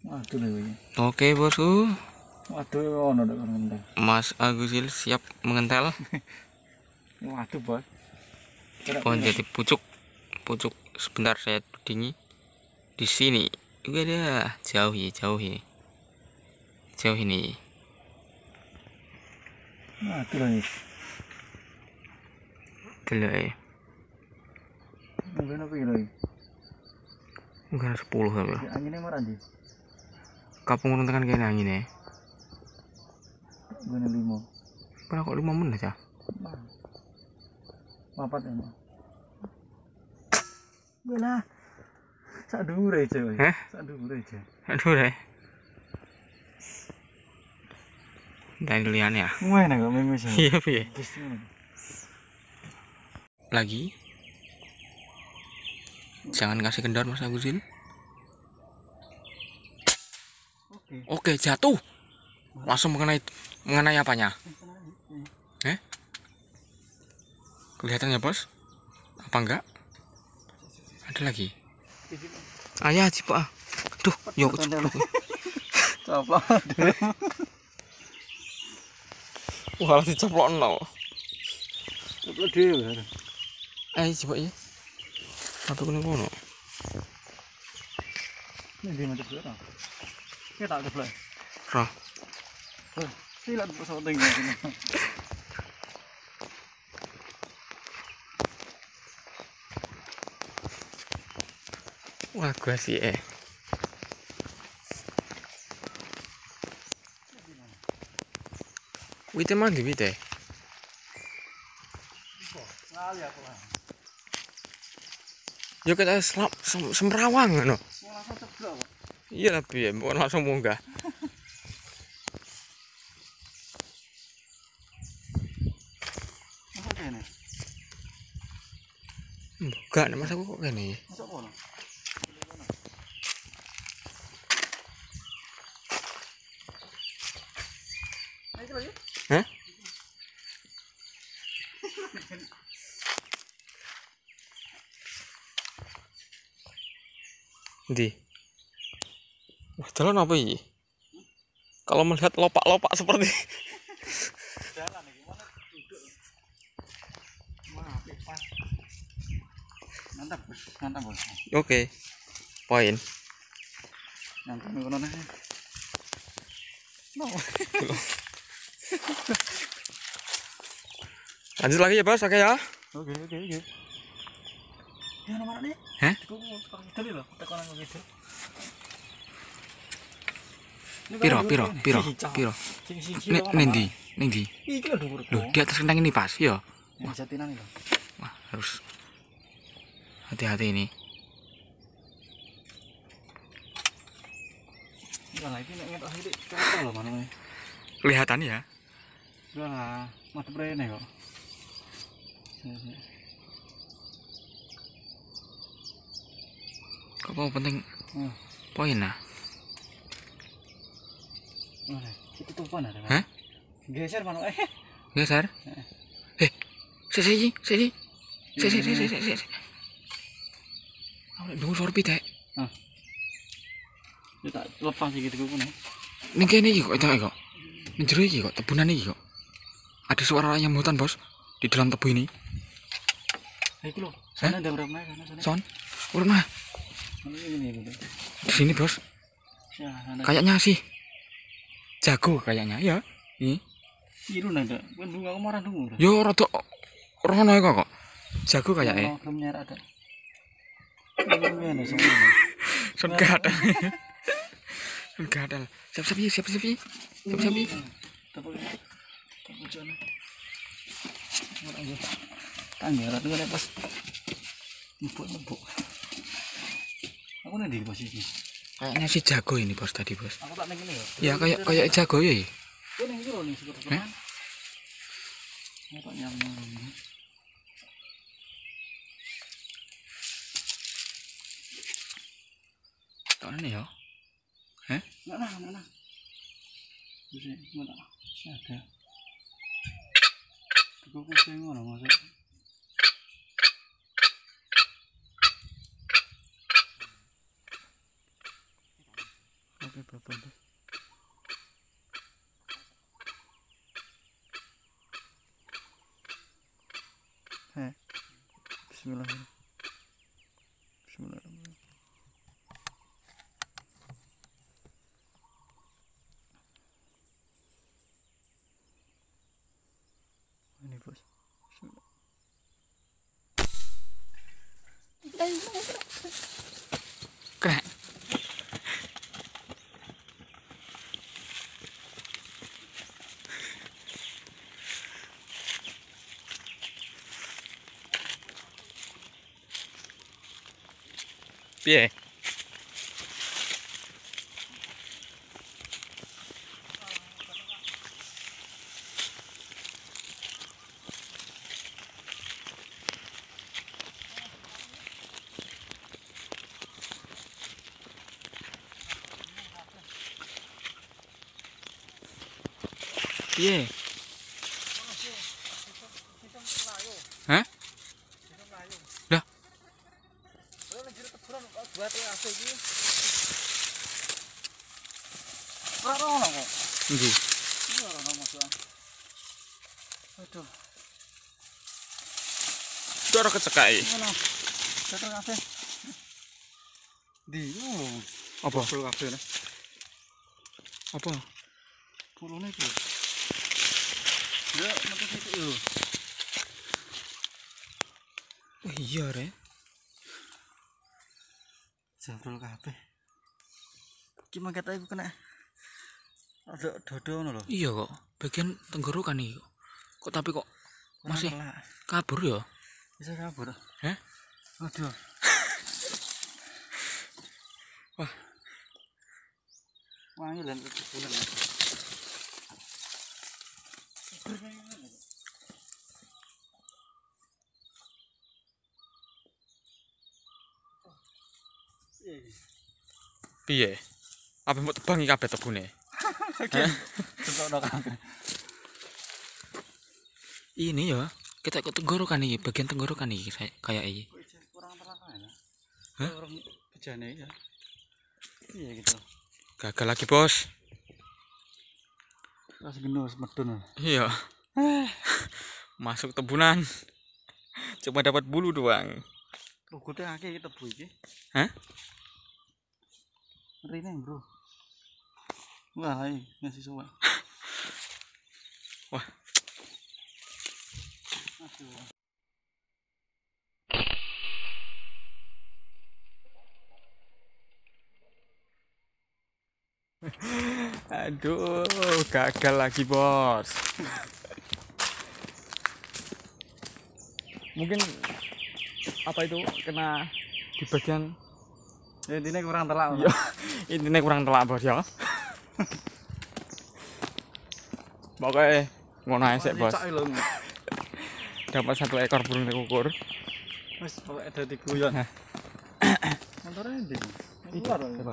Waduh lho iki. Oke bosku, Waduh ono nek ngentel. Mas Agusil siap mengentel. Waduh, Bos. Kira Pohon piro? jati pucuk, pucuk sebentar saya tudingi di sini. Juga ada jauh ya, jauh ini, jauh ini. Waduh lho iki. Gila ya, Ngene piro iki? bukan 10 tapi. Angine marah ndi? Kapung urung tekan kene angine. Ngene 5. Berapa kok 5 menit ya? Papat emang. Belah. Sak dhuwure aja. Heh? Sak dhuwure aja. Aduh deh. Dan lian ya. Lumayan kok memes. Iya piye? Wis ngono. Lagi. Jangan kasih kendor Mas Agusil. Oke, jatuh. Langsung mengenai apanya? Kelihatan ya, Bos? Apa enggak? Ada lagi. Ayah, Cipa. Aduh, yuk ceplok. Coplok. Wah, diceplok nol. Coplok dhewe. Ayo, Cipa ya. Apa kene kono? Ini macam berapa? Kita tak coplok. Roh. Silat pesawat tinggi. Wah, gua sih Wite mandi wite. Ngali aku lah. Yo kita semrawang ngono. Mau langsung ceplok kok. Iya lah piye, mbok langsung munggah. Masa kene? Enggak, mas aku kok kene. Masa kono? Hah? Di. Wah, jalan apa ini? Kalau melihat lopak-lopak seperti Jalan iki mana duduk. Wah, pas. Mantap, Bos. Mantap, Bos. Oke. Poin. Mantap ngono nih. No. Lanjut lagi ya, Bos. Oke ya. Oke. Ya nomor nih. Hah? Aku mau tadi loh, tekan nang gitu. Piro. Neng di. Iki lho dhuwur. Loh, di atas kentang ini pas, ya. Wah, jatinan lho. Wah, harus hati-hati ini. Enggak lah, iki nek ngetok sithik cocok lho manane. Kelihatan ya. Enggak lah, madhep rene kok. Kok mau penting poin lah. Oke, ketutupan ada. Hah? Geser mana? Geser. Sisi. Awak dulu sorbi teh. Ya tak lepas iki gitu kene. Ning kene iki kok kok. Ning jero iki kok tebunan iki kok. Ada suara ayam hutan, Bos, di dalam tebu ini. Iku lho, sana ada berapa sana? Son, urna. Ini. Di sini, Bos. Kayaknya sih jago kayaknya ya. Nih. Iru nanda, kan dulu aku marah dulu. Yo rada rono kok. Jago kayaknya. Belum nyerah ada. Ngene semua. Son gadal. Siap-siap. Tapi jane. Tanggal itu kan pas nebuk. Aku nanti posisi. Kayaknya sih jago ini, Bos, tadi, Bos. Aku tak neng ini ya. Ya kayak jago ya. Aku neng kiro nih seperti teman. Aku nyaman. Tahun ini ya. Mana? Bisa mana? Ada. Aku pusing mana masuk. Oke, babon tuh. Bismillahirrahmanirrahim. Bismillahirrahmanirrahim. Ini bos. Bismillah. Kena. Piye? Piye? Hah? Lah, endi? Aduh, Ora kecekake. ngono. Datang kafe. Di ngono. Apa? Full kafe nah. Apa? Pulune iki. Ya, metu sithik yo. Oh iya, Re. Jambul kabeh. Iki mangkete iku kena ada dodo ngono lho. Iya kok, bagian tenggorokan iki kok. Kok tapi kok masih Telak. kabur ya? Bisa kabur. Hah? Aduh. Wah, Wangi lan bulan. piye? Apa mau tebangi kabeh tebune? Tetokno kabeh. Ini ya, kita ikut tenggorokan iki, bagian tenggorokan iki kayak iki. Kurang terang aja. Hah? Orang bejane ya. Iya gitu. Gagal lagi, Bos. Ras genus medun. Iya. Masuk tebunan. Cuma dapat bulu doang. Lugute akeh iki tebu iki. Hah? Rene, Bro. Wah, iki ngasih suwe. Wah. Aduh. Aduh, gagal lagi, Bos. Mungkin apa itu kena di bagian Intine kurang telak. iya, intinya kurang telak, Bos ya. Pokoknya ngono ae sik, Bos. Dapat 1 ekor burung tekukur. Wis pokoke dadi guyon. Antara endi? Keluar. Coba.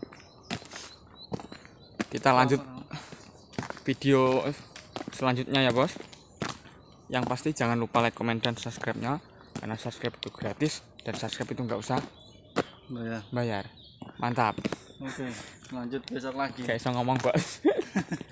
Kita lanjut video selanjutnya ya, Bos. Yang pasti jangan lupa like, comment, dan subscribe-nya, karena subscribe itu gratis dan subscribe itu nggak usah Ya. bayar. Mantap. Oke, lanjut besok lagi. Kayak iso ngomong, Bos.